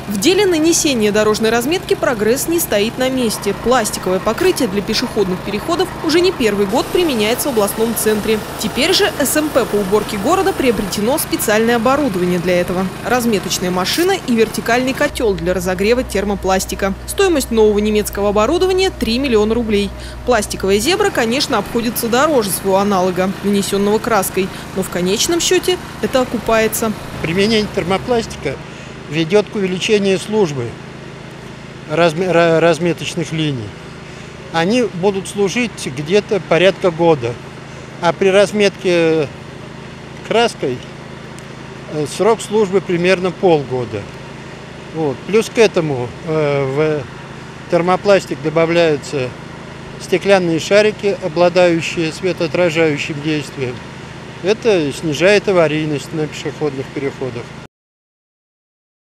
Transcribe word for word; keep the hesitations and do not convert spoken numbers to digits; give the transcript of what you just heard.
В деле нанесения дорожной разметки прогресс не стоит на месте. Пластиковое покрытие для пешеходных переходов уже не первый год применяется в областном центре. Теперь же эс эм пэ по уборке города приобретено специальное оборудование для этого. Разметочная машина и вертикальный котел для разогрева термопластика. Стоимость нового немецкого оборудования – три миллиона рублей. Пластиковая зебра, конечно, обходится дороже своего аналога, нанесенного краской. Но в конечном счете это окупается. Применение термопластика ведет к увеличению службы разметочных линий. Они будут служить где-то порядка года. А при разметке краской срок службы примерно полгода. Вот. Плюс к этому в термопластик добавляются стеклянные шарики, обладающие светоотражающим действием. Это снижает аварийность на пешеходных переходах.